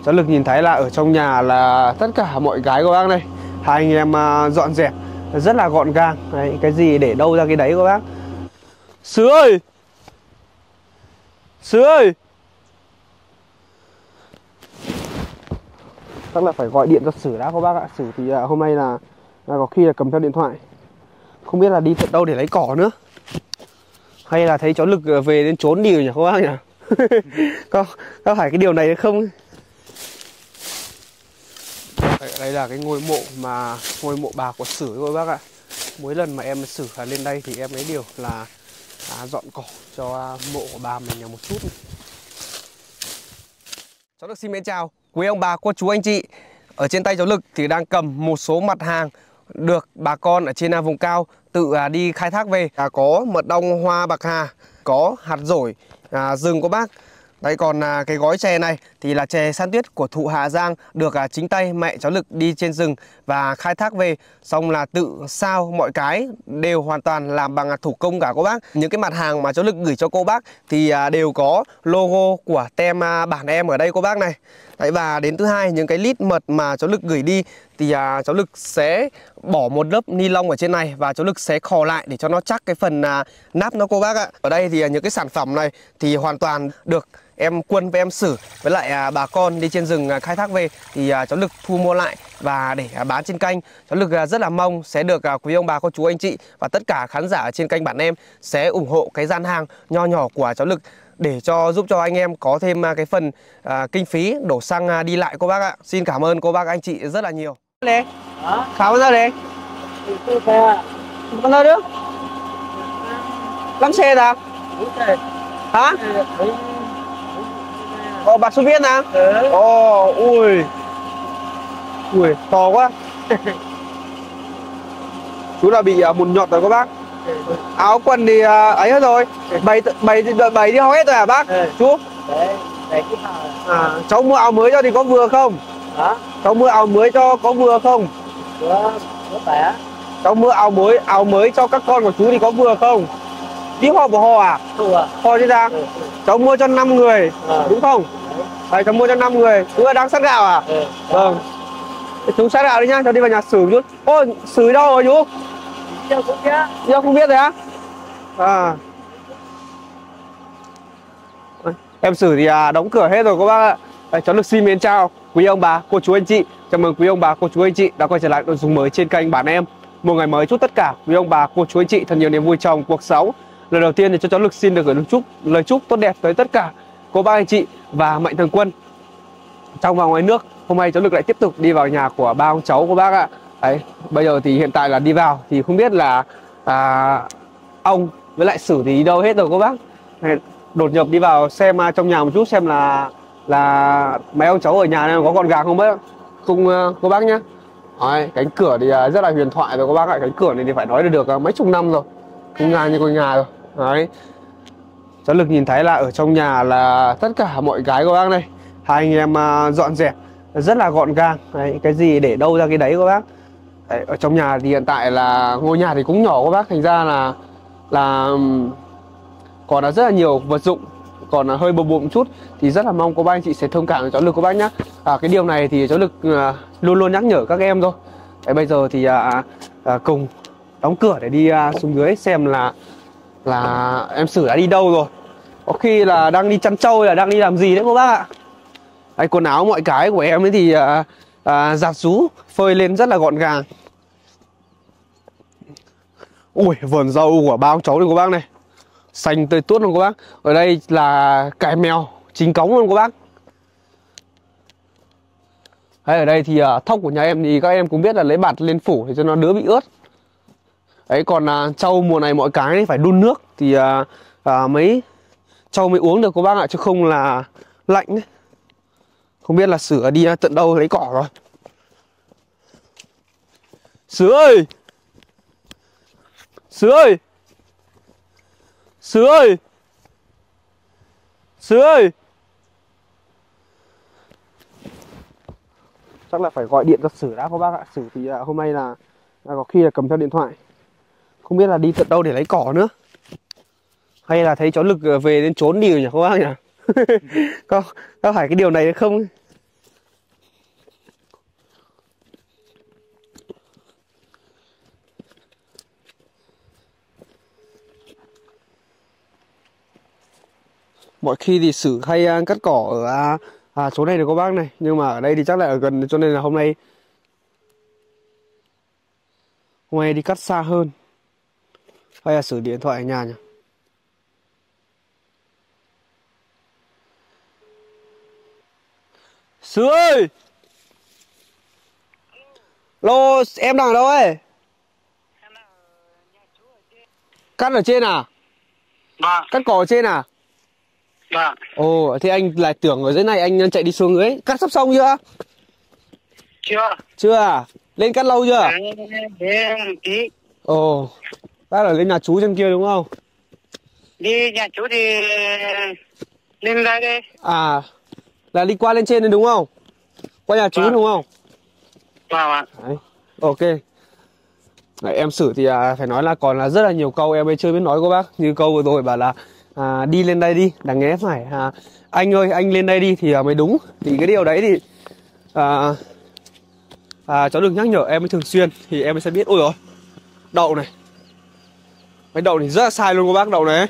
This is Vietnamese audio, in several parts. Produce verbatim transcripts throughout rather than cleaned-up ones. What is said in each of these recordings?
Cháu Lực nhìn thấy là ở trong nhà là tất cả mọi cái của bác này, hai anh em uh, dọn dẹp rất là gọn gàng. Đấy, cái gì để đâu ra cái đấy của bác. Sứ ơi, Sứ ơi, chắc là phải gọi điện cho Sử đã các bác ạ. Sử thì uh, hôm nay là, là có khi là cầm theo điện thoại, không biết là đi tận đâu để lấy cỏ nữa, hay là thấy cháu Lực về đến trốn đi rồi nhỉ các bác nhỉ? có, có phải cái điều này không? Đây là cái ngôi mộ mà ngôi mộ bà của Sử các bác ạ. Mỗi lần mà em Sử lên đây thì em ấy đều là à, dọn cỏ cho mộ của bà mình một chút. Cháu Lực xin mến chào quý ông bà, cô chú, anh chị. Ở trên tay cháu Lực thì đang cầm một số mặt hàng được bà con ở trên vùng cao tự đi khai thác về. À, có mật ong hoa bạc hà, có hạt dổi à, rừng của bác. Đấy, còn à, cái gói chè này thì là chè san tuyết của thụ Hà Giang, được à, chính tay mẹ cháu Lực đi trên rừng và khai thác về, xong là tự sao mọi cái đều hoàn toàn làm bằng à, thủ công cả cô bác. Những cái mặt hàng mà cháu Lực gửi cho cô bác thì à, đều có logo của tem à, bản em ở đây cô bác này. Đấy, và đến thứ hai, những cái lít mật mà cháu Lực gửi đi thì à, cháu Lực sẽ bỏ một lớp ni lông ở trên này và cháu Lực sẽ khò lại để cho nó chắc cái phần à, nắp nó cô bác ạ. Ở đây thì à, những cái sản phẩm này thì hoàn toàn được em Quân với em Sử với lại à, bà con đi trên rừng à, khai thác về thì à, cháu Lực thu mua lại và để à, bán trên kênh. Cháu Lực à, rất là mong sẽ được à, quý ông bà, cô chú, anh chị và tất cả khán giả trên kênh bản em sẽ ủng hộ cái gian hàng nho nhỏ của cháu Lực để cho giúp cho anh em có thêm à, cái phần à, kinh phí đổ xăng à, đi lại cô bác ạ. Xin cảm ơn cô bác, anh chị rất là nhiều. Đấy. Khá bao giờ đấy? Bao giờ được? Lắm xe ra? Hả? Ồ, bạc số viên à? Ừ. Ồ, ui. Ui, to quá. Chú là bị uh, mụn nhọt rồi các bác. Ừ. Áo quần thì uh, ấy hết rồi. Bày bày bày đi hết rồi hả bác? Ừ. Chú? Đấy, đấy cái à, cháu mua áo mới cho thì có vừa không? Hả? Cháu mua áo mới cho có vừa không? Vừa, vừa phải. Cháu mua áo mới, áo mới cho các con của chú thì có vừa không? Đi ho của ho à? Ừ. Ho chứ ra. Ừ. Cháu mua cho năm người, ừ. Đúng không? Đấy, cháu mua cho năm người. Chú là đang sát gạo à? Ừ. Vâng. Chú sát gạo đi nhá, cháu đi vào nhà Sử chút. Ô, Sử đâu rồi chú? Đi đâu không biết. Đi đâu không biết rồi á? À. Em Sử thì à, đóng cửa hết rồi các bác ạ. Đấy, cháu Lực xin mến chào quý ông bà, cô chú, anh chị. Chào mừng quý ông bà, cô chú, anh chị đã quay trở lại nội dung mới trên kênh bản em. Một ngày mới chúc tất cả quý ông bà, cô chú, anh chị thật nhiều niềm vui trong cuộc sống. Lời đầu tiên thì cho cháu Lực xin được gửi lời chúc, lời chúc tốt đẹp tới tất cả cô bác, anh chị và mạnh thường quân trong và ngoài nước. Hôm nay cháu Lực lại tiếp tục đi vào nhà của ba ông cháu cô bác ạ. Đấy, bây giờ thì hiện tại là đi vào thì không biết là à, ông với lại Sử thì đi đâu hết rồi cô bác. Đấy, đột nhập đi vào xem uh, trong nhà một chút xem là là mấy ông cháu ở nhà này có gọn gàng không bác, cùng uh, cô bác nhá. Đấy, cánh cửa thì uh, rất là huyền thoại rồi cô bác ạ. Cánh cửa này thì phải nói là được uh, mấy chục năm rồi, không ngang như ngôi nhà rồi. Đấy, cháu Lực nhìn thấy là ở trong nhà là tất cả mọi cái của bác này, hai anh em uh, dọn dẹp rất là gọn gàng. Đấy, cái gì để đâu ra cái đấy của bác. Đấy, ở trong nhà thì hiện tại là ngôi nhà thì cũng nhỏ của bác, thành ra là là còn là rất là nhiều vật dụng, còn là hơi bừa bộn một chút thì rất là mong cô bác anh chị sẽ thông cảm cho cháu Lực cô bác nhé. À, cái điều này thì cháu Lực uh, luôn luôn nhắc nhở các em thôi. Đấy, bây giờ thì uh, uh, cùng đóng cửa để đi uh, xuống dưới xem là là em Sử đã đi đâu rồi. Có khi là đang đi chăn trâu hay là đang đi làm gì đấy cô bác ạ. Đấy, quần áo mọi cái của em ấy thì uh, uh, giặt rũ phơi lên rất là gọn gàng. Ui, vườn rau của ba ông cháu này cô bác này, xanh tươi tốt luôn cô bác. Ở đây là cải mèo chính cống luôn cô bác. Đấy, ở đây thì uh, thóc của nhà em thì các em cũng biết là lấy bạt lên phủ để cho nó đỡ bị ướt. Đấy, còn uh, trâu mùa này mọi cái phải đun nước thì uh, uh, mấy trâu mới uống được cô bác ạ, chứ không là lạnh đấy. Không biết là Sử đi tận đâu lấy cỏ rồi. Sử ơi, Sử ơi, Sử ơi, Sử ơi. Chắc là phải gọi điện cho Sử đã cô bác ạ. Sử thì uh, hôm nay là, là có khi là cầm theo điện thoại, không biết là đi tận đâu để lấy cỏ nữa, hay là thấy cháu Lực về đến trốn đi rồi nhỉ cô bác nhỉ? có, có phải cái điều này không? Mọi khi thì Sử hay à, cắt cỏ ở à, à, chỗ này này các bác này, nhưng mà ở đây thì chắc là ở gần, cho nên là hôm nay hôm nay đi cắt xa hơn. Hay là Sử điện thoại ở nhà nhỉ? Sử ơi! Lô, em đang ở đâu ấy? Cắt ở trên à? Vâng. Cắt cỏ ở trên à? Vâng. Ồ, thế anh lại tưởng ở dưới này anh chạy đi xuống dưới. Cắt sắp xong chưa? Chưa. Chưa à? Lên cắt lâu chưa? Đến một tí. Ồ, bác ở lên nhà chú trên kia đúng không? Đi nhà chú thì lên đây đi. À, là đi qua lên trên đấy đúng không? Qua nhà chú Vâng. đúng không? Vâng ạ. Đấy, ok. Đấy, em Sử thì à, phải nói là còn là rất là nhiều câu em ấy chưa biết nói cô bác. Như câu vừa rồi bảo là à, đi lên đây đi, đáng nghe phải à, anh ơi anh lên đây đi thì à, mới đúng. Thì cái điều đấy thì à, à, cháu được nhắc nhở em ấy thường xuyên thì em ấy sẽ biết. Ôi rồi đậu này, cái đậu này rất là sai luôn cô bác, đậu này ấy.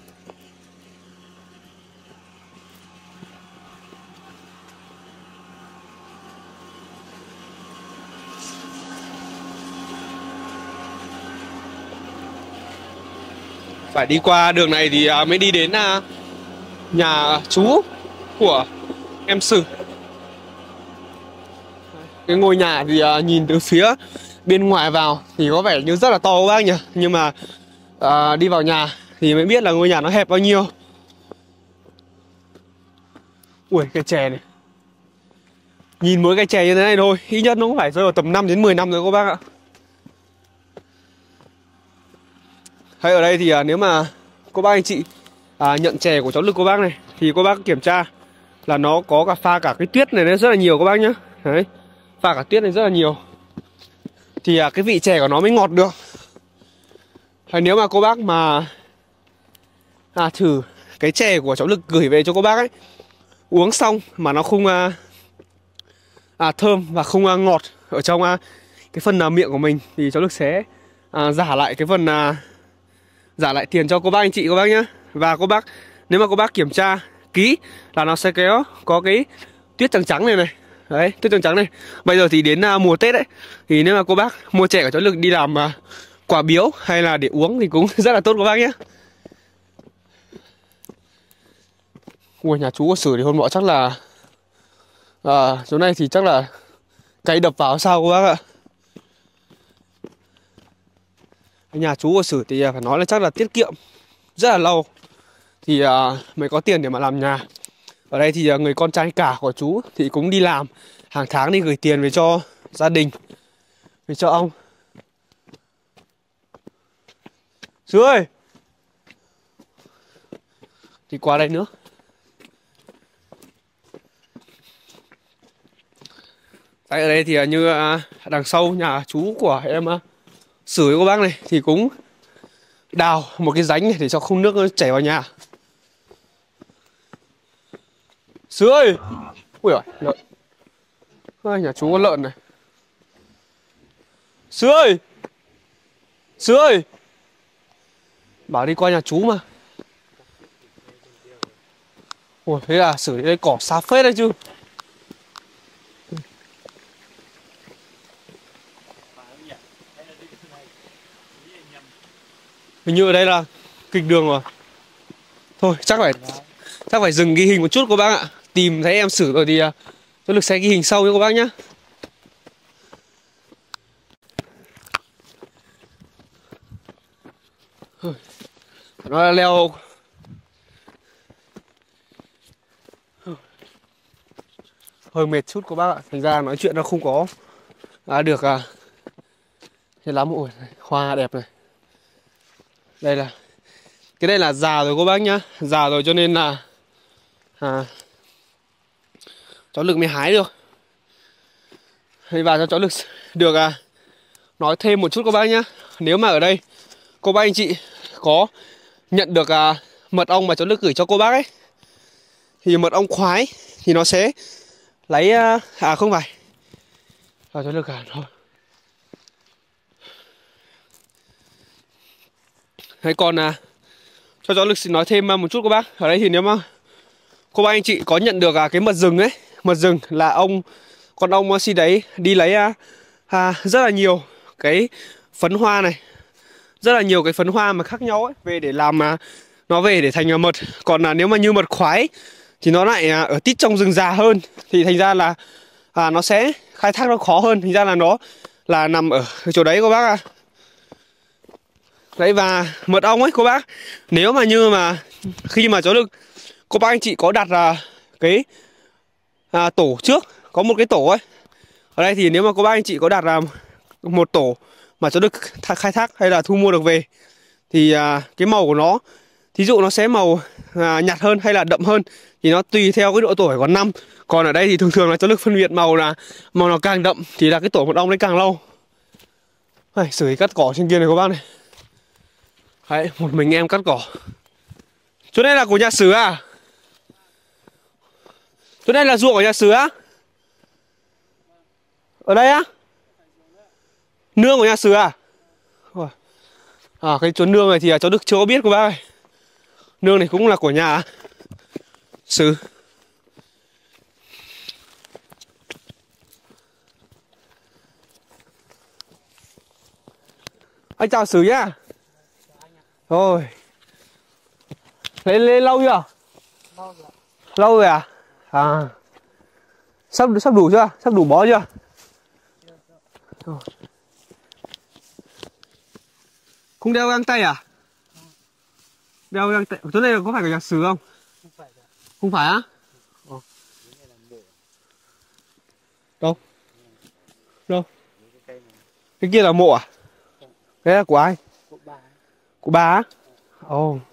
Phải đi qua đường này thì à, mới đi đến à, nhà chú của em Sử. Cái ngôi nhà thì à, nhìn từ phía bên ngoài vào thì có vẻ như rất là to các bác nhỉ. Nhưng mà à, đi vào nhà thì mới biết là ngôi nhà nó hẹp bao nhiêu. Ui cây chè này, nhìn mỗi cây chè như thế này thôi ít nhất nó cũng phải rơi vào tầm năm đến mười năm rồi các bác ạ. Hay ở đây thì à, nếu mà cô bác anh chị à, nhận chè của cháu Lực cô bác này thì cô bác kiểm tra là nó có cả pha cả cái tuyết này rất là nhiều các bác nhá. Đấy, pha cả tuyết này rất là nhiều thì à, cái vị chè của nó mới ngọt được. Hay nếu mà cô bác mà à, thử cái chè của cháu Lực gửi về cho cô bác ấy, uống xong mà nó không à, à, thơm và không à, ngọt ở trong à, cái phần à, miệng của mình thì cháu Lực sẽ à, giả lại cái phần à, giả lại tiền cho cô bác anh chị cô bác nhá. Và cô bác nếu mà cô bác kiểm tra kỹ là nó sẽ kéo có cái tuyết trắng trắng này này. Đấy, tuyết trắng trắng này. Bây giờ thì đến uh, mùa Tết đấy, thì nếu mà cô bác mua chè của cháu Lực đi làm uh, quà biếu hay là để uống thì cũng rất là tốt cô bác nhé. Ui, nhà chú có Sử thì hôm nọ chắc là à, chỗ này thì chắc là cây đập vào sao cô bác ạ. Nhà chú của Sử thì phải nói là chắc là tiết kiệm rất là lâu thì uh, mới có tiền để mà làm nhà. Ở đây thì uh, người con trai cả của chú thì cũng đi làm, hàng tháng đi gửi tiền về cho gia đình, về cho ông. Sử ơi, thì qua đây nữa. Đấy, ở đây thì uh, như uh, đằng sau nhà chú của em uh, Sử với cô bác này thì cũng đào một cái rãnh này để cho không nước nó chảy vào nhà. Sử ơi! Ui giời, lợn. Ôi, nhà chú có lợn này. Sử ơi! Sử ơi! Bảo đi qua nhà chú mà. Ủa, thế là Sử đi đây cỏ xa phết đấy chứ. Hình như ở đây là kịch đường rồi. Thôi chắc phải chắc phải dừng ghi hình một chút cô bác ạ. Tìm thấy em Sử rồi thì uh, tôi Lực sẽ ghi hình sau nha cô bác nhá. Nó leo hơi mệt chút cô bác ạ. Thành ra nói chuyện nó không có à, được à, thế lắm. Ôi, hoa đẹp này. Đây là cái đây là già rồi cô bác nhá, già rồi cho nên là à, cháu Lực mới hái được. Và cho cháu Lực được à, nói thêm một chút cô bác nhá. Nếu mà ở đây cô bác anh chị có nhận được à, mật ong mà cháu Lực gửi cho cô bác ấy, thì mật ong khoái thì nó sẽ lấy à, à không phải à, cháu Lực à thôi. Thế còn à, cho cháu Lực xin nói thêm một chút cô bác. Ở đây thì nếu mà cô bác anh chị có nhận được à, cái mật rừng ấy. Mật rừng là ông con ông si đấy đi lấy à, à, rất là nhiều cái phấn hoa này, rất là nhiều cái phấn hoa mà khác nhau ấy về để làm à, nó về để thành à, mật. Còn à, nếu mà như mật khoái thì nó lại à, ở tít trong rừng già hơn, thì thành ra là à, nó sẽ khai thác nó khó hơn. Thành ra là nó là nằm ở chỗ đấy cô bác ạ. À. Đấy, và mật ong ấy cô bác, nếu mà như mà khi mà cháu được cô bác anh chị có đặt là cái à, tổ trước, có một cái tổ ấy ở đây, thì nếu mà cô bác anh chị có đặt là một tổ mà cháu được khai thác hay là thu mua được về thì à, cái màu của nó, thí dụ nó sẽ màu à, nhạt hơn hay là đậm hơn thì nó tùy theo cái độ tuổi của năm. Còn ở đây thì thường thường là cháu được phân biệt màu là màu nó càng đậm thì là cái tổ mật ong đấy càng lâu. Này, xử lý cắt cỏ trên kia này cô bác này. Đấy, một mình em cắt cỏ. Chỗ này là của nhà Sử à? Chỗ này là ruộng của nhà Sử á? Ở đây á? Nương của nhà Sử à? À, cái chỗ nương này thì cháu Đức chưa có biết cô bác ơi. Nương này cũng là của nhà Sử. Anh chào Sử nhá. Rồi. Lên, lên lâu chưa? Lâu rồi. Lâu rồi à? À. Sắp, sắp đủ chưa? Sắp đủ bó chưa? Rồi. Không đeo găng tay à? Đeo găng tay. Chỗ này có phải của nhà Sử không? Không phải. Không phải á? Ờ. Đâu? Đâu? Cái kia là mộ à? Cái là của ai? Của bà. Của bà á? Ồ. Oh.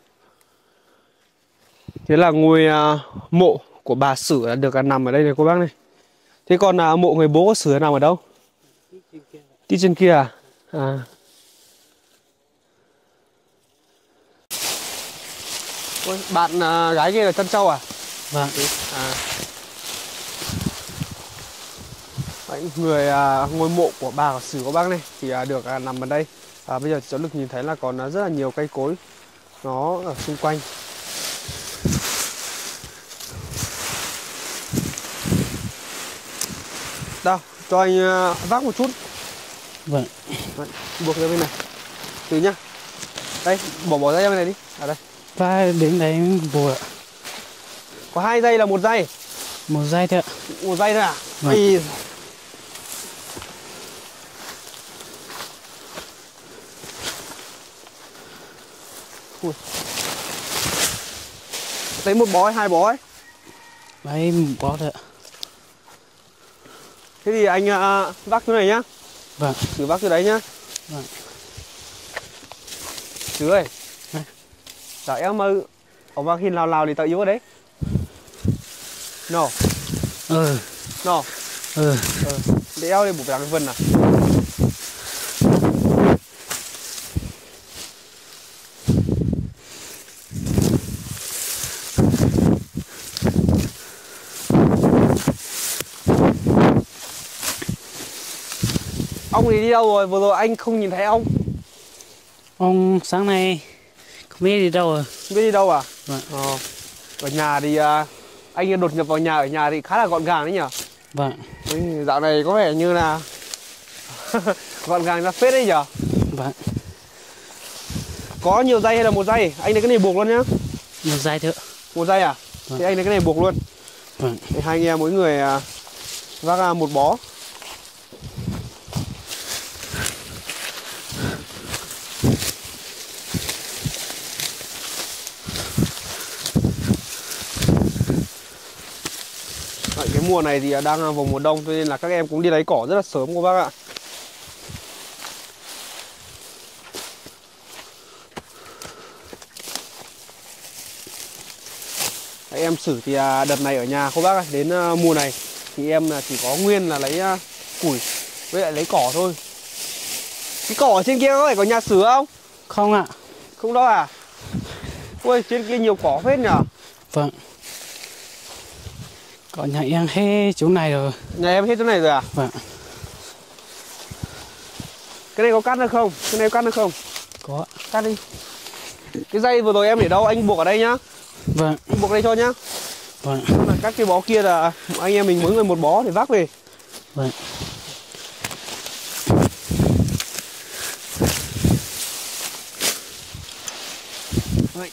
Thế là ngôi uh, mộ của bà Sử là được uh, nằm ở đây này cô bác này. Thế còn uh, mộ người bố của Sử nằm ở đâu? Tí trên kia à? À. Ôi, bạn uh, gái kia là Trân Châu à? Vâng. À. Đấy, người uh, ngôi mộ của bà của Sử của bác này thì uh, được uh, nằm ở đây. À, bây giờ cháu được nhìn thấy là còn uh, rất là nhiều cây cối nó ở xung quanh. Đâu, cho anh uh, vác một chút. Vâng. Đấy, buộc ra bên này. Từ nhá. Đây, bỏ bỏ dây ra bên này đi. À đây. Và đến đấy buộc. Có hai dây là một dây? Một dây thôi ạ. Một dây thôi à? Vâng. Ây. Ui. Lấy một bó hay hai bó ấy? Đấy, một bó thôi ạ. Thế thì anh uh, vác chỗ này nhá. Vâng. Thử vác chỗ đấy nhá. Vâng. Chứ ơi. Dạ em mơ ông vác hin lào lào thì tự yếu ở đấy. No. Ừ. No. Ừ. Ừ. Để eo đi bổ cái vân à. Ông thì đi đâu rồi? Vừa rồi anh không nhìn thấy ông. Ông sáng nay không biết đi đâu rồi. Không biết đi đâu à? Vâng. Ờ. Ở nhà thì uh, anh đột nhập vào nhà, ở nhà thì khá là gọn gàng đấy nhỉ? Vâng. Đấy, dạo này có vẻ như là gọn gàng ra phết đấy nhỉ? Vâng. Có nhiều dây hay là một dây? Anh lấy cái này buộc luôn nhá. Một dây thôi. Một dây à? Vâng. Thì anh lấy cái này buộc luôn. Vâng. Để hai anh em mỗi người uh, vác uh, một bó. Cái mùa này thì đang vào mùa đông cho nên là các em cũng đi lấy cỏ rất là sớm cô bác ạ. Các em Sử thì đợt này ở nhà cô bác ạ. Đến mùa này thì em chỉ có nguyên là lấy củi với lại lấy cỏ thôi. Cái cỏ ở trên kia có phải có nhà Sử không? Không ạ. Không đâu à? Ui, trên kia nhiều cỏ phết nhỉ? Vâng. Có nhà em hết chỗ này rồi. Nhà em hết chỗ này rồi à? Vâng. Cái này có cắt được không? Cái này có cắt được không? Có. Cắt đi. Cái dây vừa rồi em để đâu? Anh buộc ở đây nhá. Vâng. Anh buộc đây cho nhá. Vâng. Là các cái bó kia là anh em mình mỗi người một bó để vác về. Vâng. Đấy.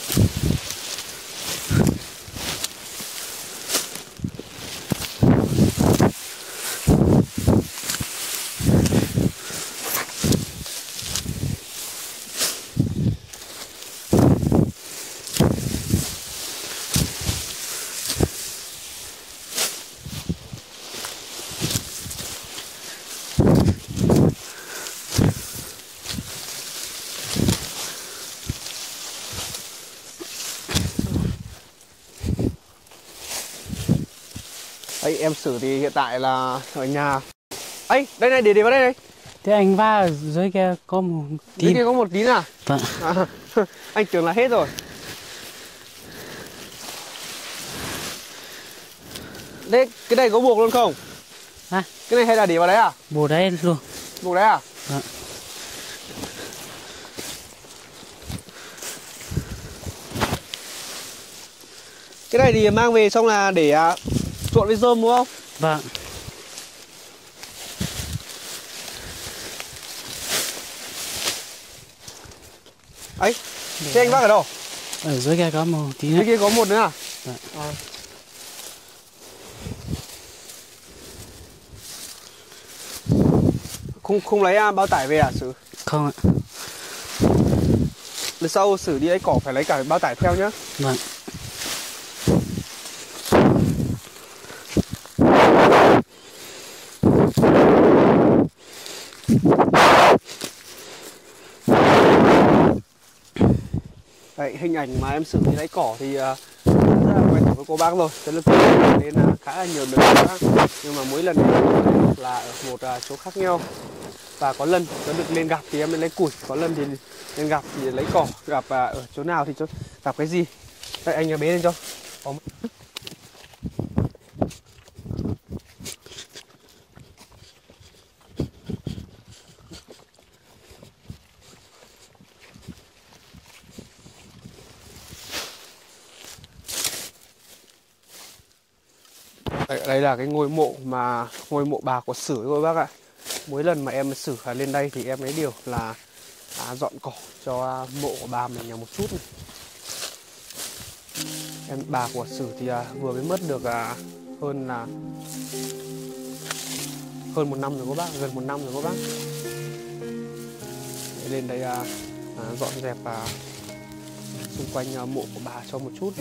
Đấy, em Sử thì hiện tại là ở nhà. Ấy, đây này, để để vào đây này. Thế anh va ở dưới kia có một tí. Dưới kia có một tí à? Vâng. À, anh tưởng là hết rồi. Đấy, cái này có buộc luôn không? À? Cái này hay là để vào đấy à? Buộc đấy luôn. Buộc đấy à? Vâng. Cái này thì mang về xong là để uh, trộn với rơm đúng không? Vâng. Ấy, thế anh vác ở đâu? Ở dưới kia có một tí nữa. Dưới kia có một nữa à? Vâng. À. Không không lấy uh, bao tải về à Sử? Không ạ. Lần sau Sử đi ấy cỏ phải lấy cả bao tải theo nhá. Vâng. Đấy, hình ảnh mà em Sử đi lấy cỏ thì uh, rất là quen thuộc với cô bác rồi. Cho nên nên uh, khá là nhiều lần bác. Nhưng mà mỗi lần là ở một uh, chỗ khác nhau. Và có lần nó được lên gặp thì em mới lấy củi, có lần thì lên gặp thì lấy cỏ, gặp uh, ở chỗ nào thì chỗ gặp cái gì. Đây anh bế lên cho. Đây, đây là cái ngôi mộ mà ngôi mộ bà của Sử thôi bác ạ. Mỗi lần mà em Sử lên đây thì em ấy đều là à, dọn cỏ cho mộ của bà mình một chút này. Em bà của Sử thì à, vừa mới mất được à, hơn là hơn một năm rồi các bác, gần một năm rồi các bác. Để lên đây à, à, dọn dẹp à, xung quanh à, mộ của bà cho một chút.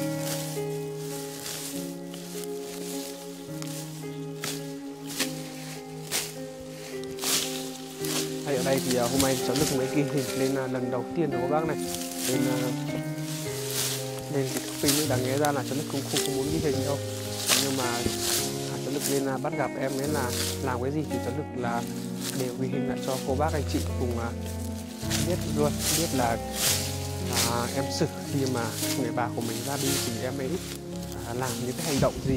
Hay ở đây thì uh, hôm nay cháu Đức mới ghi hình lên uh, lần đầu tiên rồi các bác này. Nên uh, nên thì phim đáng nhẽ ra là cháu Đức cũng không, không muốn ghi hình đâu. Nhưng mà à, cháu Đức lên uh, bắt gặp em ấy là làm cái gì thì cháu Đức là đều ghi hình lại cho cô bác anh chị cùng uh, biết luôn, biết là uh, em Sử khi mà người bà của mình ra đi thì em ấy uh, làm những cái hành động gì.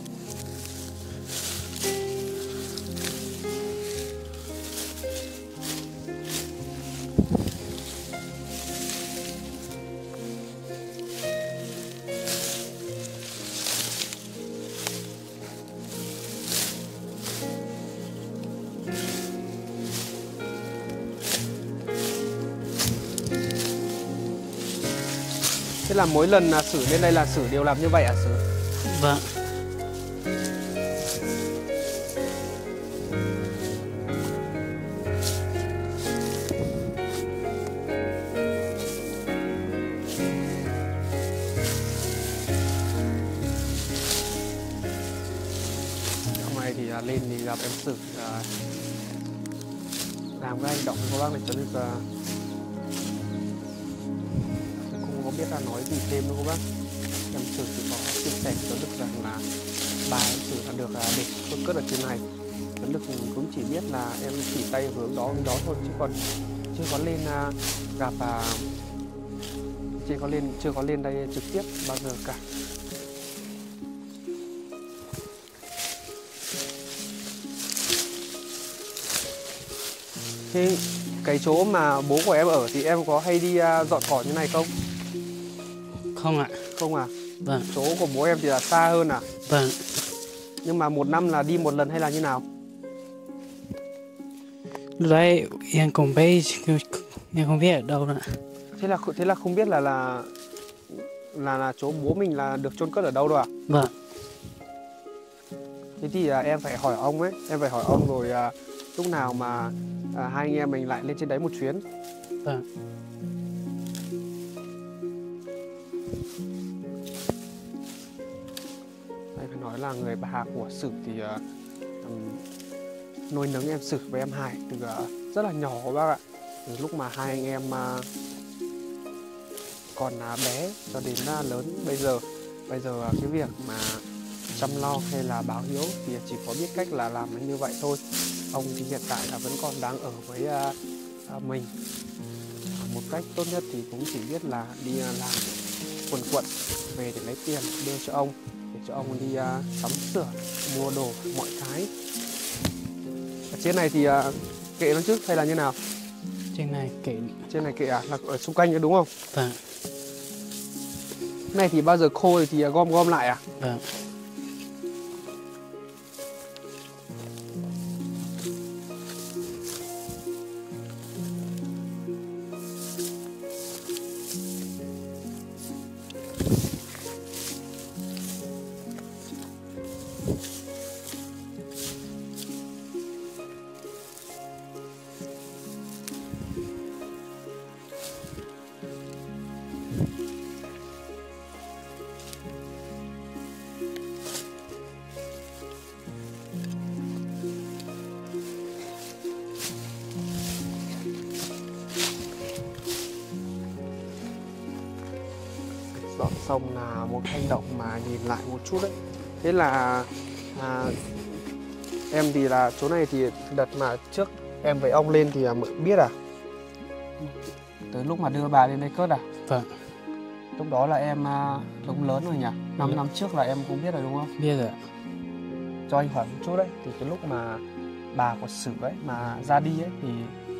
Thế là mỗi lần là Sử lên đây là Sử đều làm như vậy à Sử? Vâng. Hôm nay thì lên thì gặp em Sử à, làm cái hành động của bác này cho nên là không biết là nói gì thêm đâu các bác. Em Sử chỉ có chia sẻ cho Đức rằng là bà em Sử đã được để chôn cất ở trên này. Đức cũng chỉ biết là em chỉ tay hướng đó hướng đó thôi, chứ còn chưa có lên uh, gặp uh, chưa có lên chưa có lên đây trực tiếp bao giờ cả. Thế cái chỗ mà bố của em ở thì em có hay đi uh, dọn cỏ như này không? Không ạ. Không à? Vâng. Chỗ của bố em thì là xa hơn à? Vâng. Nhưng mà một năm là đi một lần hay là như nào? Lúc đấy em cũng biết, em không biết ở đâu nữa. Thế là thế là không biết là là là là chỗ bố mình là được chôn cất ở đâu đâu à? Vâng. Thế thì à, em phải hỏi ông ấy, em phải hỏi ông rồi à, lúc nào mà à, hai anh em mình lại lên trên đấy một chuyến. Vâng. Đây phải nói là người bà của Sử thì uh, um, nuôi nấng em Sử và em Hải từ uh, rất là nhỏ bác ạ. Từ lúc mà hai anh em uh, còn uh, bé cho đến uh, lớn bây giờ. Bây giờ uh, cái việc mà chăm lo hay là báo hiếu thì chỉ có biết cách là làm như vậy thôi. Ông thì hiện tại là vẫn còn đang ở với uh, uh, mình. Uh, một cách tốt nhất thì cũng chỉ biết là đi uh, làm quần quận về để lấy tiền đưa cho ông, để cho ông đi uh, sắm sửa, mua đồ mọi cái. Ở trên này thì uh, kệ nó chứ hay là như nào? Trên này kệ. Trên này kệ à? Là ở xung quanh nữa đúng không? Vâng. Này thì bao giờ khô thì uh, gom gom lại à? Vâng. Dọn xong là một hành động mà nhìn lại một chút đấy. Thế là à, em thì là chỗ này thì đợt mà trước em với ông lên thì biết à? Tới lúc mà đưa bà lên đây cất à? Vâng. Lúc đó là em cũng lớn rồi nhỉ? năm ừ. năm trước là em cũng biết rồi đúng không? Biết rồi. Cho anh hỏi một chút đấy, thì cái lúc mà bà của Sử ấy mà ra đi ấy thì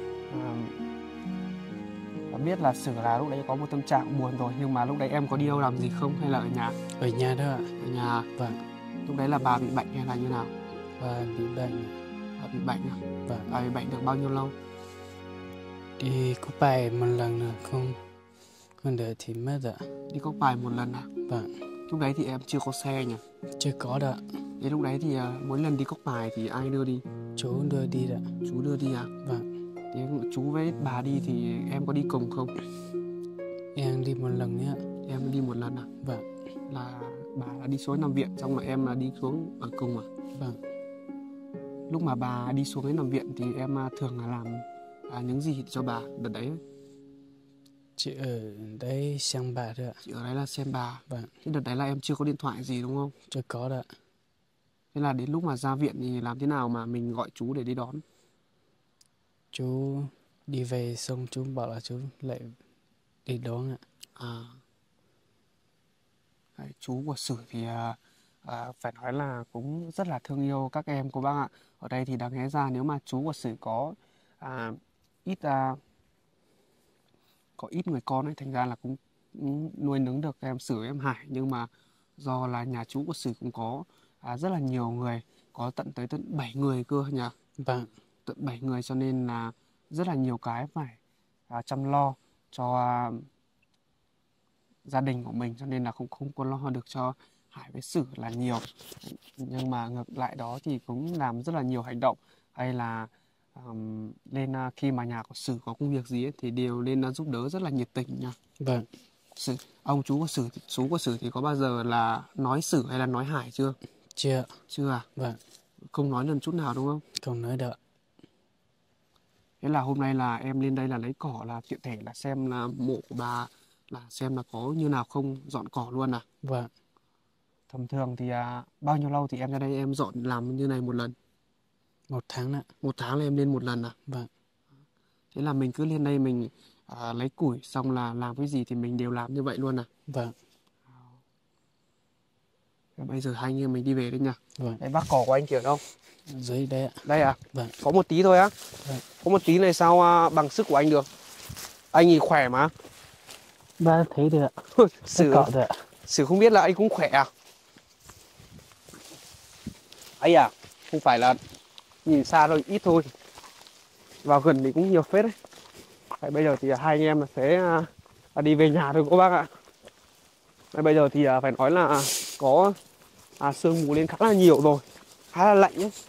à, biết là Sử là lúc đấy có một tâm trạng buồn rồi, nhưng mà lúc đấy em có đi đâu làm gì không hay là ở nhà? Ở nhà thôi ạ. Ở nhà. Vâng. Lúc đấy là bà bị bệnh hay là như nào? Bà bị bệnh. Bà bị bệnh à? Vâng. Bà bị bệnh được bao nhiêu lâu? Đi cốc bài một lần nữa không không được thì mất ạ. Đi cốc bài một lần à? Vâng. Lúc đấy thì em chưa có xe nhỉ? Chưa có đâu. Thế lúc đấy thì uh, mỗi lần đi cốc bài thì ai đưa đi? Chú đưa đi ạ. Chú đưa đi à? Vâng. Thế chú với bà đi thì em có đi cùng không? Em đi một lần nữa. Em đi một lần à? Vâng. Là bà đã đi xuống nằm viện xong rồi em là đi xuống ở cùng à? Vâng. Lúc mà bà đi xuống đến nằm viện thì em thường là làm à, những gì cho bà đợt đấy? Chị ở đấy xem bà thôi ạ. Chị ở đấy là xem bà. Vâng. Thế đợt đấy là em chưa có điện thoại gì đúng không? Chưa có đâu. Thế là đến lúc mà ra viện thì làm thế nào mà mình gọi chú để đi đón? Chú đi về xong chú bảo là chú lại đi đón ạ. À. Đấy, chú của Sử thì à, à, phải nói là cũng rất là thương yêu các em cô bác ạ. Ở đây thì đáng lẽ ra nếu mà chú của Sử có à, ít à, có ít người con ấy, thành ra là cũng, cũng nuôi nấng được em Sử em Hải, nhưng mà do là nhà chú của Sử cũng có à, rất là nhiều người, có tận tới tận bảy người cơ nhỉ? Vâng. Tận bảy người cho nên là rất là nhiều cái phải à, chăm lo cho à, gia đình của mình, cho nên là không không có lo được cho Hải với Sử là nhiều. Nhưng mà ngược lại đó thì cũng làm rất là nhiều hành động, hay là um, lên uh, khi mà nhà của Sử có công việc gì ấy, thì đều lên uh, giúp đỡ rất là nhiệt tình nha. Vâng. Sử, ông chú của Sử chú của Sử thì có bao giờ là nói Sử hay là nói Hải chưa? Chưa. Chưa à? Vâng. Không nói lần chút nào đúng không? Không nói được. Thế là hôm nay là em lên đây là lấy cỏ là tiện thể là xem là mộ của bà, là xem là có như nào không, dọn cỏ luôn à? Vâng. Thông thường thì à, bao nhiêu lâu thì em ra đây em dọn làm như này một lần? Một tháng ạ. Một tháng là em lên một lần à? Vâng. Thế là mình cứ lên đây mình à, lấy củi xong là làm cái gì thì mình đều làm như vậy luôn à? Vâng. Bây giờ hai anh em mình đi về đấy nha. Vâng. Đấy, bác cỏ của anh kiểu đâu? Dưới đây ạ. Đây à? Vâng. Có một tí thôi á? Vâng. Có một tí này sao à, bằng sức của anh được? Anh thì khỏe mà. Ba thấy được ạ. Sử cọ được ạ. Sử không biết là anh cũng khỏe à? Ấy à, không phải là nhìn xa thôi, ít thôi. Vào gần thì cũng nhiều phết đấy. Đấy, bây giờ thì hai anh em sẽ à, đi về nhà thôi các bác ạ. Đấy, bây giờ thì à, phải nói là à, có à, sương mù lên khá là nhiều rồi, khá là lạnh ấy.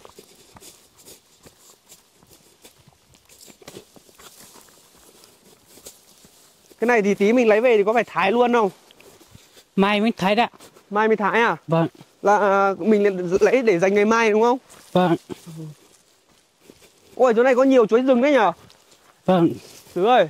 Cái này thì tí mình lấy về thì có phải thái luôn không? Mai mới thái đã. Mai mới thái à? Vâng. Là à, mình lấy để dành ngày mai đúng không? Vâng. Ôi chỗ này có nhiều chuối rừng đấy nhở? Vâng. Chú ơi.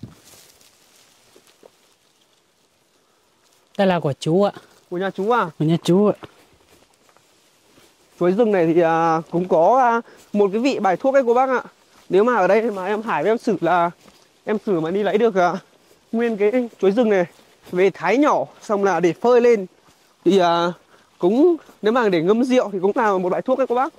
Đây là của chú ạ. Của nhà chú à? Của nhà chú ạ. Chuối rừng này thì à, cũng có à, một cái vị bài thuốc đấy cô bác ạ. Nếu mà ở đây mà em Hải với em Sử là em Sử mà đi lấy được à, nguyên cái chuối rừng này về thái nhỏ xong là để phơi lên thì à, cũng nếu mà để ngâm rượu thì cũng là một loại thuốc đấy cô bác.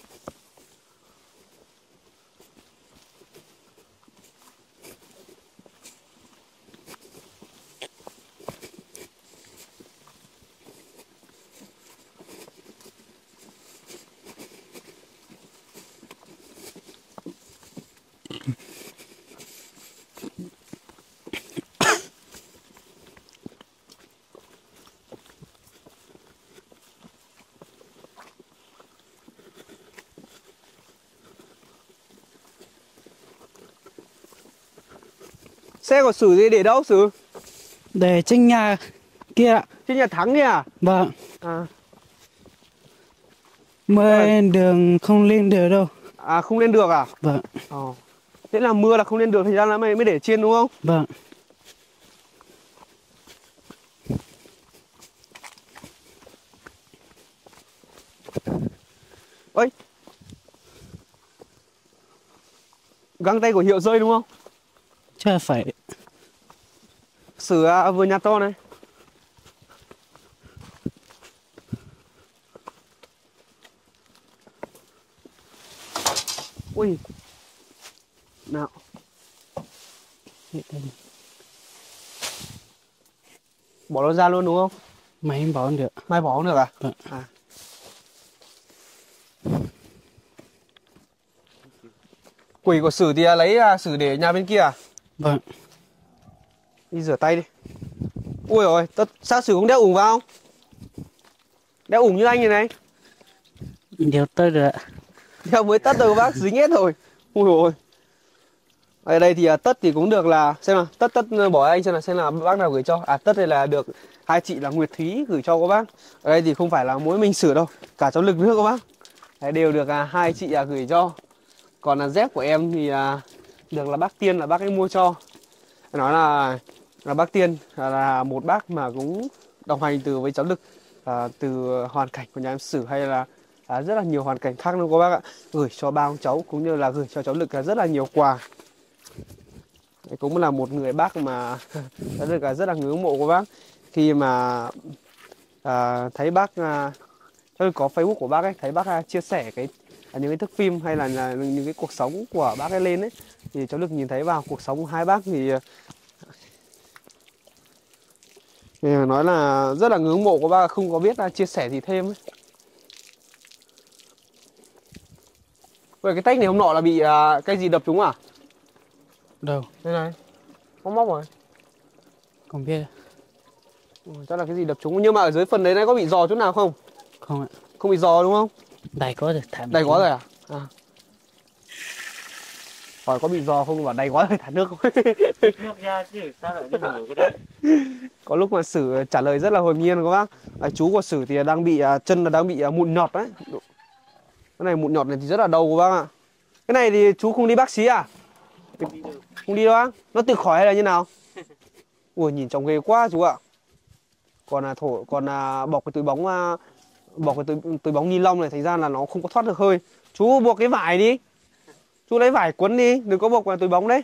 Xe của Sử thì để đâu Sử? Để trên nhà kia ạ. Trên nhà Thắng kia à? Vâng. À. Mới đường không lên được đâu. À không lên được à? Vâng. Ờ. Thế là mưa là không lên được, thì ra là mày mới để trên đúng không? Vâng. Ơi. Găng tay của Hiệu rơi đúng không? Chắc phải. Sử à, vừa nhà to này. Ui. Nào. Bỏ nó ra luôn đúng không? Mày không bỏ được. Mai bỏ không được à? Vâng. À. Quỷ của Sử thì lấy à, Sử để nhà bên kia à? Vâng. Đi rửa tay đi. Ui rồi, tất sao Sử không đeo ủng vào? Đeo ủng như anh này này. Đeo tới được ạ. Đeo mới tất rồi bác, dính hết rồi. Ui rồi. Ở đây thì tất thì cũng được là xem nào, tất tất bỏ anh xem là xem là bác nào gửi cho. À tất đây là được hai chị là Nguyệt Thúy gửi cho các bác. Ở đây thì không phải là mỗi mình Sử đâu, cả cháu Lực nữa các bác. Đấy, đều được à, hai chị à, gửi cho. Còn là dép của em thì à, được là bác Tiên là bác ấy mua cho. Nói là là bác Tiên là, là một bác mà cũng đồng hành từ với cháu Lực à, từ hoàn cảnh của nhà em Sử hay là à, rất là nhiều hoàn cảnh khác luôn các bác ạ. Gửi cho ba ông cháu cũng như là gửi cho cháu Lực là rất là nhiều quà. Đấy, cũng là một người bác mà cháu Lực là rất là ngưỡng mộ của bác. Khi mà à, thấy bác à, cháu Lực có Facebook của bác ấy, thấy bác à, chia sẻ cái à, những cái thước phim hay là, là những cái cuộc sống của bác ấy lên ấy, thì cháu Lực nhìn thấy vào cuộc sống của hai bác thì thì nói là rất là ngưỡng mộ của bác, không có biết là chia sẻ gì thêm ấy. Vậy cái tách này hôm nọ là bị à, cái gì đập trúng à? Đâu? Đây này, có móc rồi. Không biết. Ừ, chắc là cái gì đập trúng, nhưng mà ở dưới phần đấy nó có bị giò chỗ nào không? Không ạ. Không bị giò đúng không? Đầy có rồi thả. Đầy có rồi à? À. Hỏi có bị giò không, bảo đầy quá rồi thả nước không? Nước ra chứ sao lại đi ngủ cái đấy. Có lúc mà Sử trả lời rất là hồn nhiên các bác. À, chú của Sử thì đang bị à, chân là đang bị à, mụn nhọt đấy. Cái này mụn nhọt này thì rất là đau các bác ạ. Cái này thì chú không đi bác sĩ à? Không đi đâu á? Nó tự khỏi hay là như nào? Ui nhìn trông ghê quá chú ạ. Còn là thổ còn là bọc cái túi bóng à, bọc cái túi, túi bóng ni lông này, thành ra là nó không có thoát được hơi. Chú buộc cái vải đi. Chú lấy vải quấn đi, đừng có buộc vào túi bóng đấy.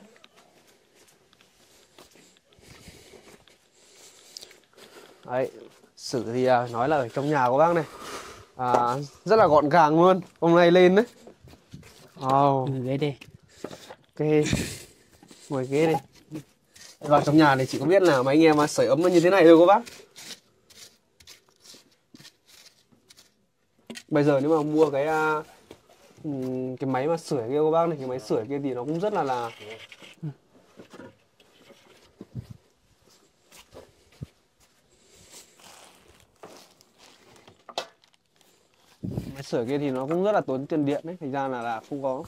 Đấy, Sử thì à, nói là ở trong nhà của bác này à, rất là gọn gàng luôn. Hôm nay lên đấy. Oh. Ngồi ghế đi. Ok. Ngồi ghế đi. Vào trong nhà này chỉ có biết là mấy anh em mà sưởi ấm nó như thế này thôi các bác. Bây giờ nếu mà mua cái à, ừm, cái máy mà sưởi kia các bác này, cái máy sưởi kia thì nó cũng rất là là máy sưởi kia thì nó cũng rất là tốn tiền điện đấy, thành ra là là không có.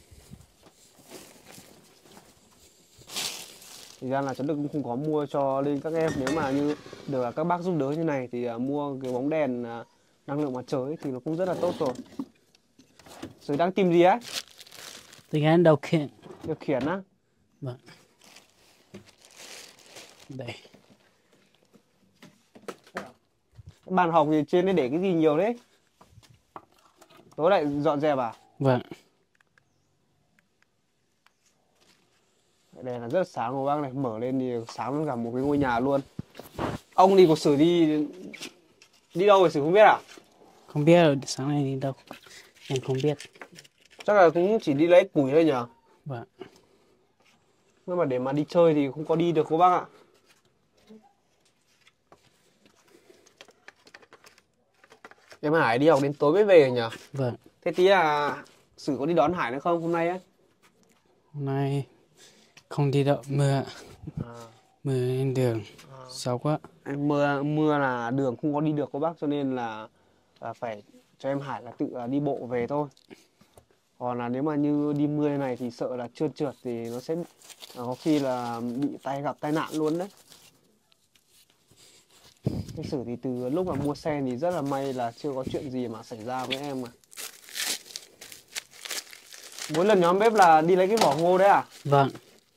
Thành ra là cháu Đức cũng không có mua cho nên các em, nếu mà như được là các bác giúp đỡ như này thì à, mua cái bóng đèn à, năng lượng mặt trời ấy, thì nó cũng rất là tốt rồi. Rồi đang tìm gì á? Tiếng Anh đầu khiển. Điều khiển á? Vâng. Đây. Bàn học thì trên đấy để cái gì nhiều đấy? Tối lại dọn dẹp à? Vâng. Đây là rất là sáng của bác này, mở lên thì sáng hơn cả một cái ngôi nhà luôn. Ông đi có Sử đi đi đâu thì Sử không biết à? Không biết rồi, sáng nay đi đâu. Em không biết. Chắc là cũng chỉ đi lấy củi thôi nhỉ? Vâng. Nhưng mà để mà đi chơi thì không có đi được cô bác ạ. Em Hải đi học đến tối mới về nhỉ? Vâng. Thế tí là Sử có đi đón Hải nữa không hôm nay ấy? Hôm nay không đi đâu, mưa. À. Mưa lên đường. À. Xấu quá. Em mưa mưa là đường không có đi được cô bác, cho nên là, là phải cho em Hải là tự là đi bộ về thôi. Còn là nếu mà như đi mưa này thì sợ là trơn trượt thì nó sẽ có khi là bị tay gặp tai nạn luôn đấy. Cái Sử thì từ lúc mà mua xe thì rất là may là chưa có chuyện gì mà xảy ra với em mà. Mỗi lần nhóm bếp là đi lấy cái vỏ ngô đấy à? Vâng.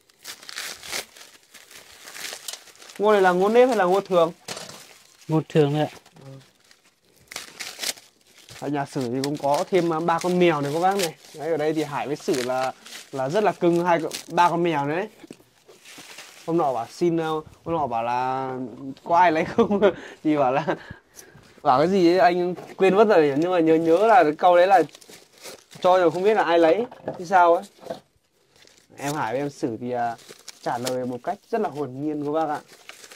Ngô này là ngô nếp hay là ngô thường? Ngô thường đấy ạ. Ở nhà Sử thì cũng có thêm ba con mèo này các bác này. Đấy, ở đây thì Hải với Sử là là rất là cưng hai ba con mèo đấy. Hôm nọ bảo xin, hôm nọ bảo là có ai lấy không thì bảo là bảo cái gì ấy, anh quên mất rồi, nhưng mà nhớ nhớ là câu đấy là cho rồi không biết là ai lấy thì sao ấy. Em Hải với em Sử thì à, trả lời một cách rất là hồn nhiên các bác ạ.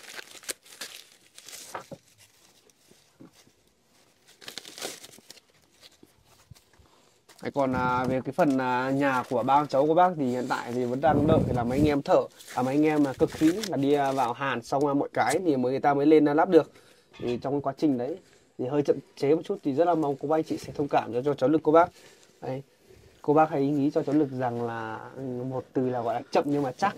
Còn à, về cái phần à, nhà của ba ông cháu của bác thì hiện tại thì vẫn đang đợi là mấy anh em thợ, à, mấy anh em là cơ khí là đi à, vào hàn xong à, mọi cái thì mới người ta mới lên à, lắp được. Thì trong cái quá trình đấy thì hơi chậm chế một chút thì rất là mong cô bác anh chị sẽ thông cảm cho cho cháu Lực cô bác. Đấy. Cô bác hãy ý nghĩ cho cháu Lực rằng là một từ là gọi là chậm nhưng mà chắc.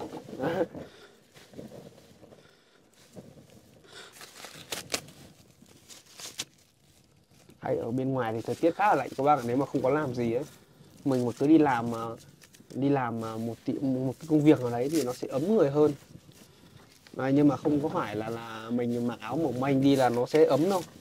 Hay ở bên ngoài thì thời tiết khá là lạnh các bác, nếu mà không có làm gì ấy, mình mà cứ đi làm đi làm một một cái công việc nào đấy thì nó sẽ ấm người hơn. À, nhưng mà không có phải là là mình mặc áo mỏng manh đi là nó sẽ ấm đâu.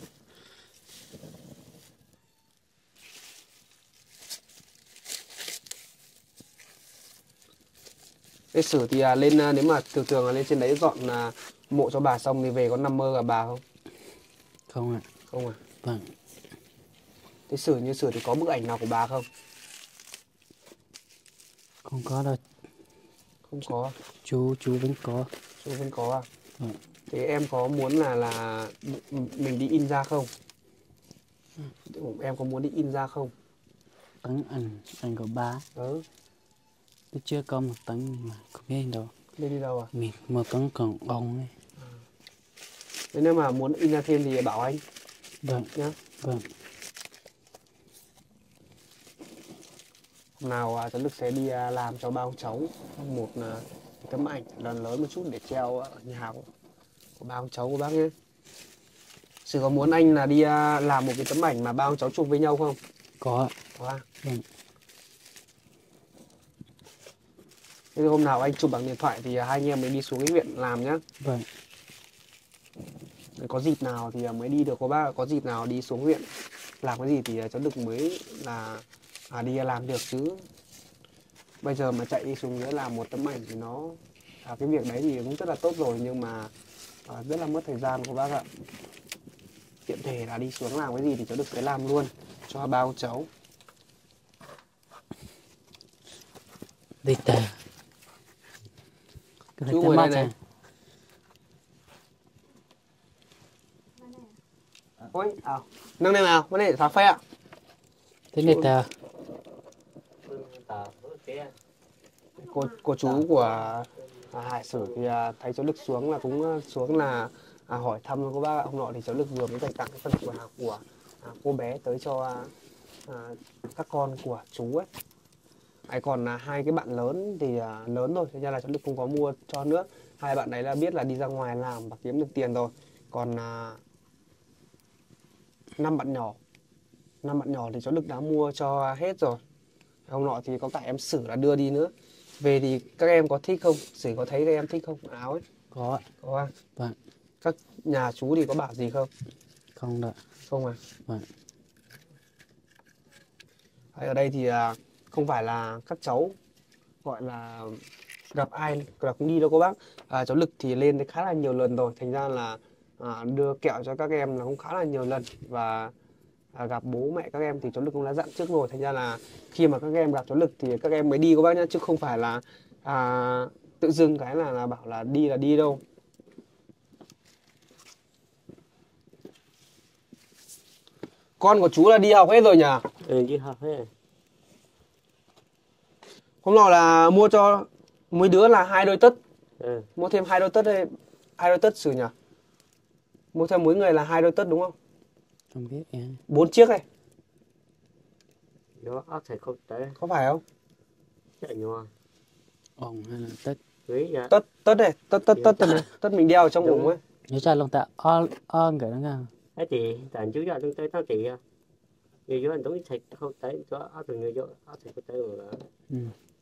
Cái Sử thì à, lên nếu mà thường thường là lên trên đấy dọn à, mộ cho bà xong thì về có nằm mơ gặp bà không? Không ạ. Không à? Vâng. Thế Sử như Sử thì có bức ảnh nào của bà không? Không có đâu. Không có. Chú chú vẫn có. Chú vẫn có à? Vâng. Thế em có muốn là là mình đi in ra không? Em có muốn đi in ra không? Tấn ảnh ảnh của ba. Ừ. Tôi chưa có một tấn mà không biết đâu. Đi đi đâu à? Mình một tấn còn ông ấy. À. Thế nếu mà muốn in ra thêm thì bảo anh. Vâng. Nhá. Vâng. Hôm nào à, cháu Lực sẽ đi à, làm cho ba ông cháu một à, tấm ảnh lớn lớn một chút để treo ở nhà của, của ba ông cháu của bác nhé. Sử có muốn anh là đi à, làm một cái tấm ảnh mà ba ông cháu chụp với nhau không? Có. Có à? Vâng. Thế thì hôm nào anh chụp bằng điện thoại thì hai anh em mình đi xuống cái huyện làm nhá. Vâng. Có dịp nào thì mới đi được cô bác, có dịp nào đi xuống huyện làm cái gì thì cháu Lực mới là à, đi làm được chứ. Bây giờ mà chạy đi xuống dưới làm một tấm ảnh thì nó à, cái việc đấy thì cũng rất là tốt rồi, nhưng mà à, rất là mất thời gian của bác ạ. Tiện thể là đi xuống làm cái gì thì cháu Lực sẽ làm luôn cho ba ông cháu. Đi tờ. Chú ngồi đây này. ôi à nâng lên nào vấn đề thả phe ạ thế này ta cô cô chú của à, Hải Sử thì à, thấy cháu Lực xuống là cũng xuống là à, hỏi thăm cô bác ạ. Hôm nọ thì cháu Lực vừa mới dành tặng cái phần quà của à, cô bé tới cho à, à, các con của chú ấy. Ấy còn là hai cái bạn lớn thì à, lớn rồi, thế nên là cháu Lực không có mua cho nữa. Hai bạn đấy là biết là đi ra ngoài làm và kiếm được tiền rồi. Còn à, năm bạn nhỏ, năm bạn nhỏ thì cháu Lực đã mua cho hết rồi. Hôm nọ thì có cả em Sử là đưa đi nữa. Về thì các em có thích không? Sử có thấy các em thích không? Áo ấy. có Có à? vâng Các nhà chú thì có bảo gì không? không đợi Không à? vâng Ở đây thì à, không phải là các cháu gọi là gặp ai là cũng đi đâu cô bác. À, cháu Lực thì lên đấy khá là nhiều lần rồi, thành ra là à, đưa kẹo cho các em là cũng khá là nhiều lần. Và à, gặp bố mẹ các em thì cháu Lực cũng đã dặn trước rồi, thành ra là khi mà các em gặp cháu Lực thì các em mới đi cô bác nhá, chứ không phải là à, tự dưng cái là, là bảo là đi là đi đâu. Con của chú là đi học hết rồi nhỉ? Ừ, đi học hết. Hôm nọ là mua cho mấy đứa là hai đôi tất. Ừ. Mua thêm hai đôi tất đây, hai đôi tất Sử nhỉ? Mua thêm mỗi người là hai đôi tất đúng không? không biết em Bốn chiếc này, Đó, ác thầy không tới. có phải không? Chạy nhòa. ổng hay là tất Quý vậy. Tất tất này, tất tất tất tất này, tất mình đeo ở trong ủng ấy. nhớ ra lòng ta on on cái đó nha Thế thì tàn chú giờ tôi tới tao chị à. Người vô anh đúng thầy không tới, cho ác thầy người vô, ác thầy không tới rồi. ừ.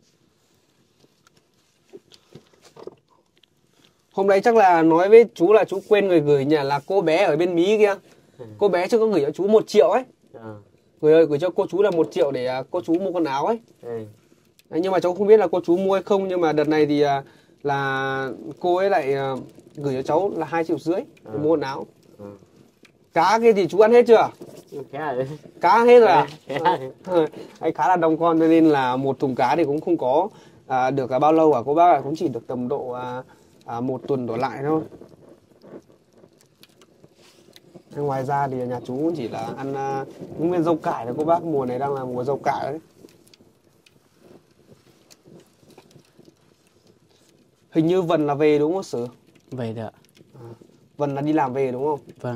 Hôm đấy chắc là nói với chú là chú quên người gửi nhỉ, là cô bé ở bên Mỹ kia. Ừ. Cô bé chưa có gửi cho chú một triệu ấy. À. Gửi ơi, gửi cho cô chú là một triệu để à, cô chú mua quần áo ấy. Ừ. Đấy, nhưng mà cháu không biết là cô chú mua hay không, nhưng mà đợt này thì à, là cô ấy lại à, gửi cho cháu là hai triệu rưỡi để mua quần áo. Ừ. Cá kia thì chú ăn hết chưa? Cá rồi. Cá hết rồi à? Cá. Anh khá là đông con cho nên là một thùng cá thì cũng không có à, được à, bao lâu à cô bác ạ, cũng chỉ được tầm độ à, à, một tuần đổ lại thôi. Ngoài ra thì nhà chú cũng chỉ là ăn à, những viên rau cải thôi cô bác, mùa này đang là mùa rau cải đấy. Hình như Vân là về đúng không Sử? vậy đó À, Vân là đi làm về đúng không? vâng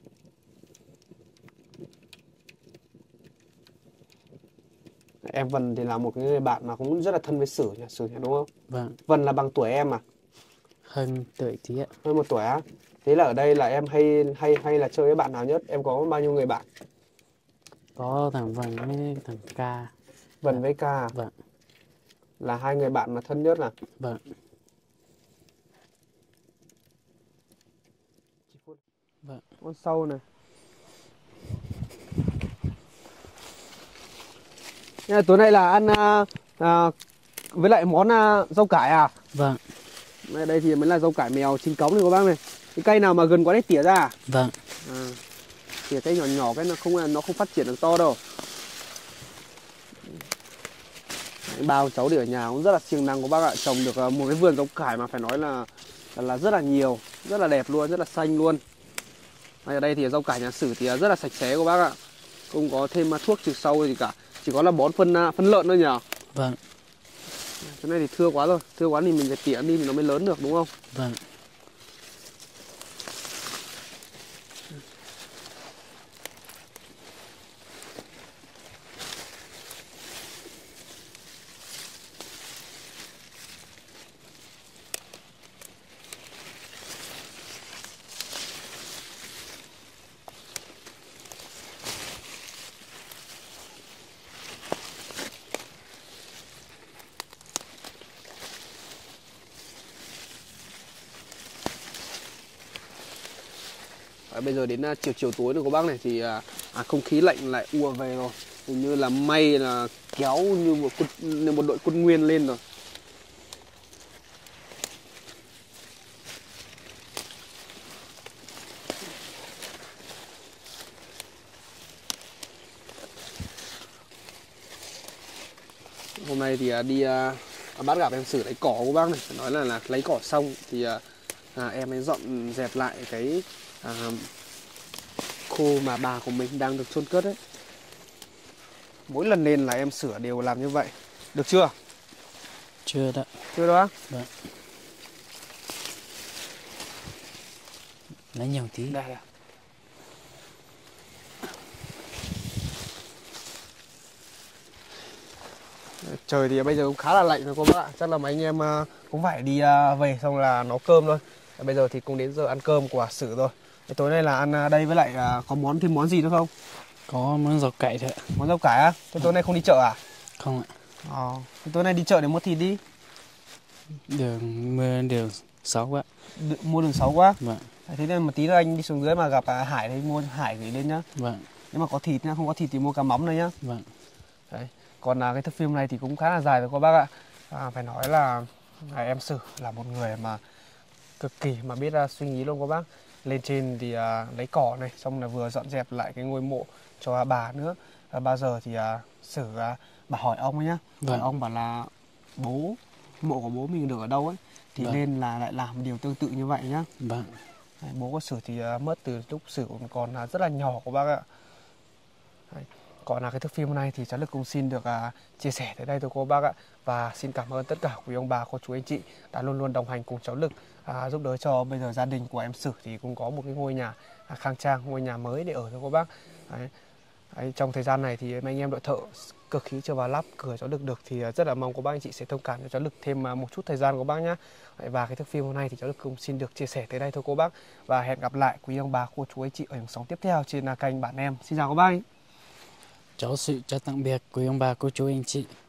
Em Vân thì là một cái người bạn mà cũng rất là thân với Sử nhỉ, Sử nhỉ, đúng không? vâng Vân là bằng tuổi em à? hơn tuổi tí ạ Hơn một tuổi á? Thế là ở đây là em hay hay hay là chơi với bạn nào nhất? Em có bao nhiêu người bạn? có thằng Vân với thằng Ca Vân với Ca à? vâng Là hai người bạn mà thân nhất à? vâng vâng Con sâu này. Thế tối nay là ăn à, à, với lại món à, rau cải à? vâng Đây, đây thì mới là rau cải mèo chín cống này các bác này. Cái cây nào mà gần quá đấy tỉa ra à? vâng À, tỉa cây nhỏ nhỏ cái nó không nó không phát triển được to đâu. Đấy, bao cháu thì ở nhà cũng rất là siêng năng của bác ạ, trồng được một cái vườn rau cải mà phải nói là là, là rất là nhiều, rất là đẹp luôn, rất là xanh luôn. Ở đây thì rau cải nhà Sử thì rất là sạch sẽ của bác ạ, không có thêm thuốc trừ sâu gì cả, chỉ có là bón phân phân lợn thôi nhỉ. vâng Cái này thì thưa quá rồi, thưa quá thì mình phải tỉa đi thì nó mới lớn được đúng không? vâng À, bây giờ đến chiều chiều tối rồi các bác này thì à, không khí lạnh lại ùa về rồi, hình như là mây là kéo như một quân, như một đội quân nguyên lên rồi. Hôm nay thì à, đi à, bắt gặp em Sử lấy cỏ của bác này, phải nói là là lấy cỏ xong thì à, à, em ấy dọn dẹp lại cái à, khô mà bà của mình đang được chôn cất đấy. Mỗi lần lên là em sửa đều làm như vậy. Được chưa? Chưa đó. Chưa đó. Vâng. Lấy nhiều tí. Đây này. Trời thì bây giờ cũng khá là lạnh rồi cô bác ạ. Chắc là mấy anh em cũng phải đi về xong là nấu cơm thôi. Bây giờ thì cũng đến giờ ăn cơm của Sử rồi. Tối nay là ăn đây với lại có món thêm món gì nữa không? Có món rau cải thôi. Món rau cải á? Thế tối nay không đi chợ à? Không ạ. Ờ, tối nay đi chợ để mua thịt đi. Đường mưa đường xấu quá. Đ mua đường xấu quá. Vâng. Thế nên một tí nữa anh đi xuống dưới mà gặp Hải thì mua Hải gửi lên nhá. Vâng. Nếu mà có thịt nhá, không có thịt thì mua cá mắm này nhá. Vâng. Đấy. Còn là cái thước phim này thì cũng khá là dài rồi cô bác ạ. À, phải nói là à, em Sử là một người mà cực kỳ mà biết uh, suy nghĩ luôn cô bác. Lên trên thì uh, lấy cỏ này, xong là vừa dọn dẹp lại cái ngôi mộ cho bà nữa. À, bao giờ thì uh, Sử uh, bà hỏi ông ấy nhá. Vâng. Hỏi ông bảo là bố, mộ của bố mình được ở đâu ấy. Thì vâng. nên là lại làm điều tương tự như vậy nhá. Vâng. Đấy, bố của Sử thì uh, mất từ lúc Sử còn còn uh, rất là nhỏ cô bác ạ. Đấy. Còn là cái thước phim hôm nay thì cháu Lực cũng xin được uh, chia sẻ tới đây thôi cô bác ạ. Và xin cảm ơn tất cả quý ông bà, cô chú anh chị đã luôn luôn đồng hành cùng cháu Lực, à, giúp đỡ cho bây giờ gia đình của em Sử thì cũng có một cái ngôi nhà à, khang trang, ngôi nhà mới để ở cho cô bác. Đấy. Đấy, trong thời gian này thì anh em đội thợ cực khí chưa vào lắp cửa cháu Lực được thì rất là mong cô bác anh chị sẽ thông cảm cho cháu Lực thêm một chút thời gian của bác nhé. Và cái thước phim hôm nay thì cháu Lực cũng xin được chia sẻ tới đây thôi cô bác. Và hẹn gặp lại quý ông bà, cô chú anh chị ở những sóng tiếp theo trên kênh Bản Em. Xin chào các bác. Cháu Sự chào tạm biệt quý ông bà, cô chú anh chị.